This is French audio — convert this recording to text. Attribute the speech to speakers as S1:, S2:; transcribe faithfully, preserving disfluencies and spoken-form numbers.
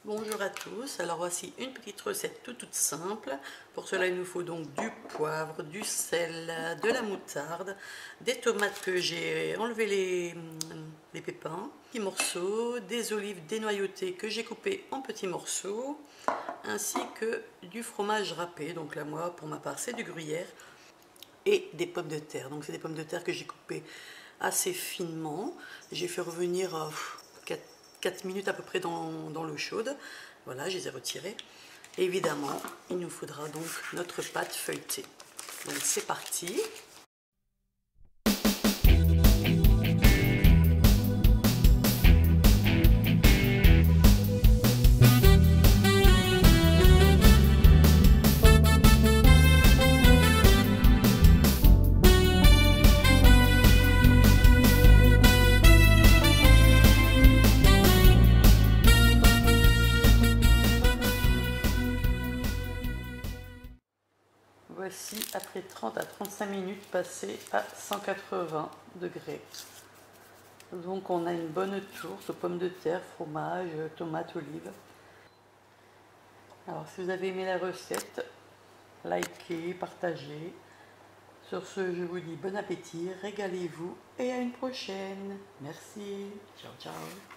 S1: Bonjour à tous, alors voici une petite recette toute, toute simple. Pour cela il nous faut donc du poivre, du sel, de la moutarde, des tomates que j'ai enlevé les, les pépins, petits morceaux, des olives dénoyautées que j'ai coupées en petits morceaux, ainsi que du fromage râpé, donc là moi pour ma part c'est du gruyère, et des pommes de terre. Donc c'est des pommes de terre que j'ai coupées assez finement, j'ai fait revenir euh, quatre minutes à peu près dans, dans l'eau chaude. Voilà, je les ai retirées. Et évidemment, il nous faudra donc notre pâte feuilletée. Donc c'est parti. Voici après trente à trente-cinq minutes passées à cent quatre-vingts degrés. Donc on a une bonne tourte aux pommes de terre, fromage, tomates, olives. Alors si vous avez aimé la recette, likez, partagez. Sur ce, je vous dis bon appétit, régalez-vous et à une prochaine. Merci. Ciao, ciao.